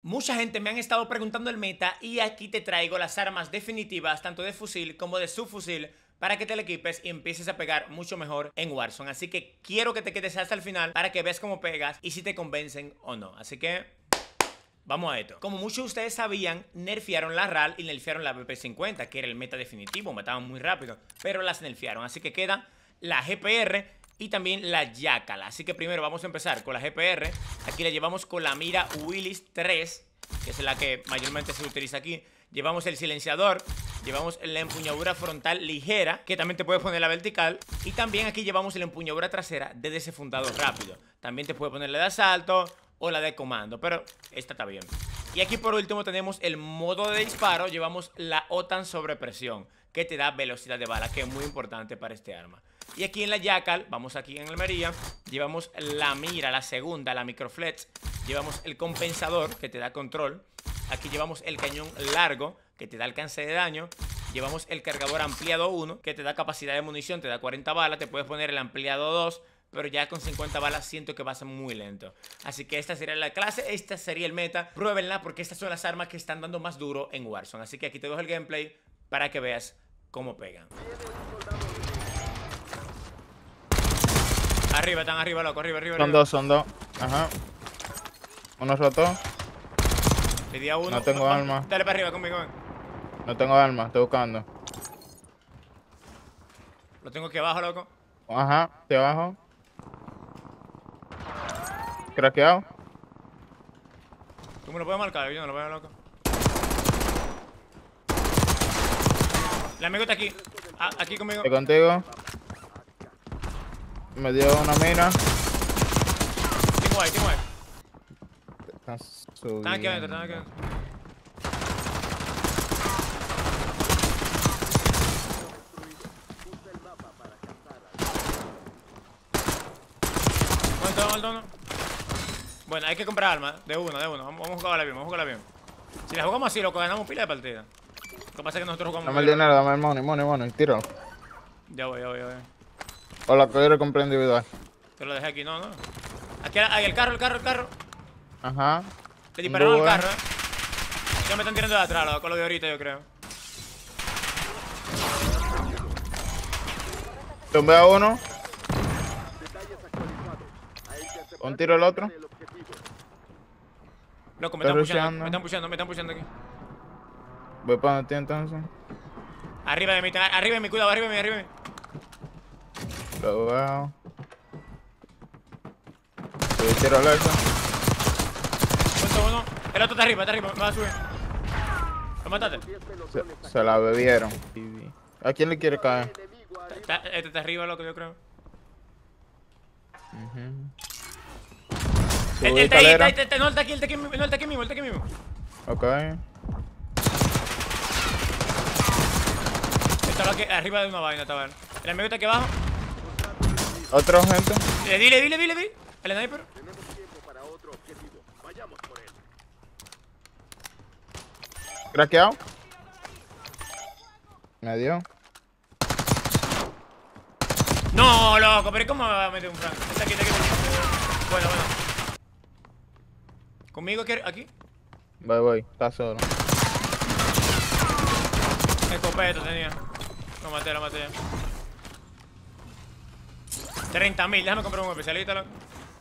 Mucha gente me han estado preguntando el meta y aquí te traigo las armas definitivas tanto de fusil como de subfusil para que te lo equipes y empieces a pegar mucho mejor en Warzone. Así que quiero que te quedes hasta el final para que veas cómo pegas y si te convencen o no. Así que vamos a esto. Como muchos de ustedes sabían, nerfearon la RAL y nerfearon la BP50, que era el meta definitivo, mataban muy rápido, pero las nerfearon. Así que queda la GPR y también la Jackal. Así que primero vamos a empezar con la GPR. Aquí la llevamos con la mira Willis 3, que es la que mayormente se utiliza aquí. Llevamos el silenciador, llevamos la empuñadura frontal ligera, que también te puedes poner la vertical. Y también aquí llevamos la empuñadura trasera de desenfundado rápido. También te puedes poner la de asalto o la de comando, pero esta está bien. Y aquí por último tenemos el modo de disparo. Llevamos la OTAN sobre presión, que te da velocidad de bala, que es muy importante para este arma. Y aquí en la Jackal, vamos aquí en Almería, llevamos la mira, la segunda, la microflex. Llevamos el compensador, que te da control. Aquí llevamos el cañón largo, que te da alcance de daño. Llevamos el cargador ampliado 1, que te da capacidad de munición, te da 40 balas. Te puedes poner el ampliado 2, pero ya con 50 balas siento que va a ser muy lento. Así que esta sería la clase, esta sería el meta. Pruébenla porque estas son las armas que están dando más duro en Warzone. Así que aquí te dejo el gameplay para que veas cómo pegan. Arriba, están arriba, loco, arriba. Son dos. Ajá. Uno roto. Le di a uno. No tengo arma. Dale para arriba conmigo, ven. No tengo arma, estoy buscando. Lo tengo aquí abajo, loco. Ajá, de abajo. Craqueado. ¿Tú me lo puedes marcar? Yo no lo veo, loco. El amigo está aquí. Aquí conmigo. Estoy contigo. Me dio una mina. Tengo ahí. Están Están aquí adentro. Muerto. Bueno, hay que comprar armas. De uno. Vamos a jugarla bien, Si la jugamos así, loco, ganamos pila de partida. Lo que pasa es que nosotros jugamos. Dame el dinero, dame el money, tíralo. Ya voy. O la que yo compré individual. Te lo dejé aquí, no. Aquí hay el carro. Ajá. Le dispararon al carro, Ya me están tirando de atrás, loco, lo de ahorita, yo creo. Tumbé a uno. Un tiro al otro. Loco, me están pushando aquí. Voy para ti entonces. Arriba de mí, cuidado, arriba de mí. Lo veo. Voy a tirar al otro. Puesto uno. El otro está arriba, me va a subir. ¿Lo mataste? Se la bebieron. ¿A quién le quiere caer? Este está arriba, loco, yo creo. Subí Está escalera. no, está aquí mismo. Ok. Estaba aquí, arriba de una vaina, estaba él. El amigo está aquí abajo. Otro gente. Le di. El sniper. Craqueado. Me dio. No, loco, pero ¿cómo me va a meter un franco? Está aquí. Bueno. ¿Conmigo aquí? Voy. Está solo. Escopeta tenía. Lo maté ya. 30.000, déjame comprar un especialista, loco.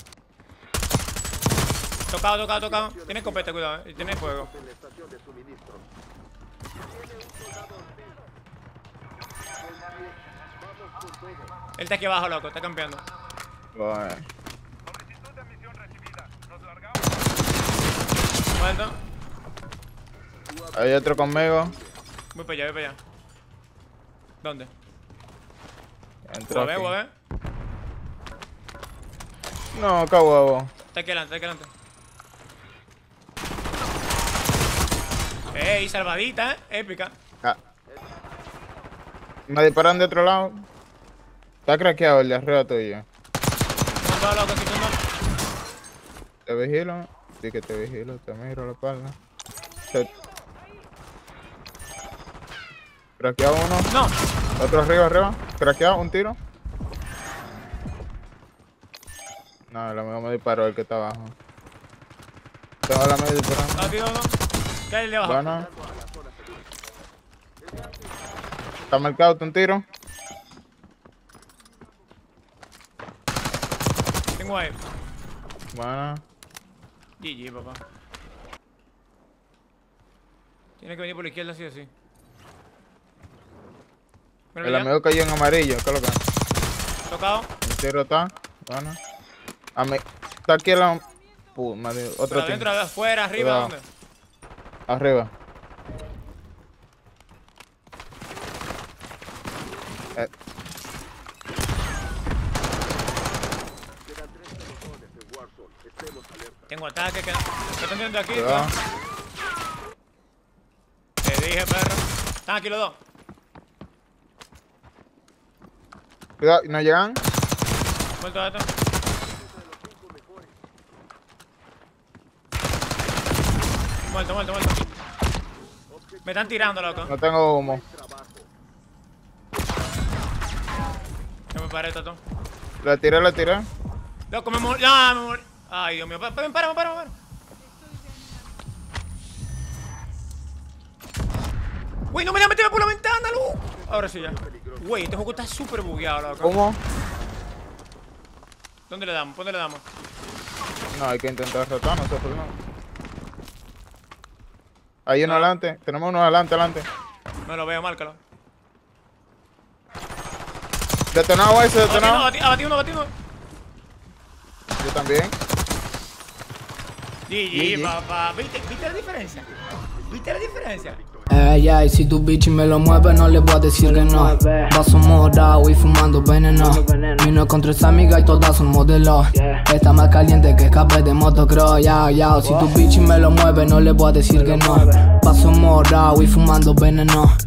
Tocado. Tiene escopeta, cuidado, tiene fuego. Él está aquí abajo, loco, está campeando. Bueno. Muerto. Hay otro conmigo. Voy para allá. ¿Dónde? Entró aquí. Voy a ver. No, qué huevo. Está aquí adelante. Ey, salvadita, épica. Me disparan de otro lado. Está craqueado el de arriba tuyo. No, loco, aquí no. Te vigilo. Sí que te vigilo, te miro la espalda. Craqueado uno. No. Otro arriba. Craqueado, un tiro. No, el amigo me disparó el que está abajo. Tengo la media disparando. Aquí uno. ¿Qué hay de abajo? Bueno. Está marcado, un tiro. Tengo ahí. Bueno. GG, papá. Tiene que venir por la izquierda así o así. El amigo cayó en amarillo, ¿qué es lo que es? Tocado. El tiro está. Bueno. Está aquí la... madre, otro Pero tiro. adentro, afuera, arriba, Cuidado. ¿dónde? Arriba. Tengo ataque que... ¿Qué están viendo aquí? Cuidado. Te dije, perro. Están aquí los dos. Cuidado, ¿no llegan? Muerto esto. Muerto. Me están tirando, loco. No tengo humo. Yo me paré, Toto. La tiré. Loco, me morí. No, me morí. Ay, Dios mío. Me para. Güey, no me la metí por la ventana, loco. Ahora sí ya. Güey, este juego está súper bugueado, loco. ¿Cómo? ¿Dónde le damos? ¿Dónde le damos? No, hay que intentar rotar, no sé por qué. Hay uno adelante. Tenemos uno adelante. No lo veo, márcalo. Detonado ese, detonado. Abatí uno. Yo también. GG, papá. ¿Viste la diferencia? Ey, ey, si tu bitch me lo mueve, no le voy a decir que no. Vaso morado y fumando veneno. Vino con 3 amigas y todas son modelos. Está más caliente que escape de motocross. Ya, si tu bitch me lo mueve, no le voy a decir que no. Vaso morado y fumando veneno.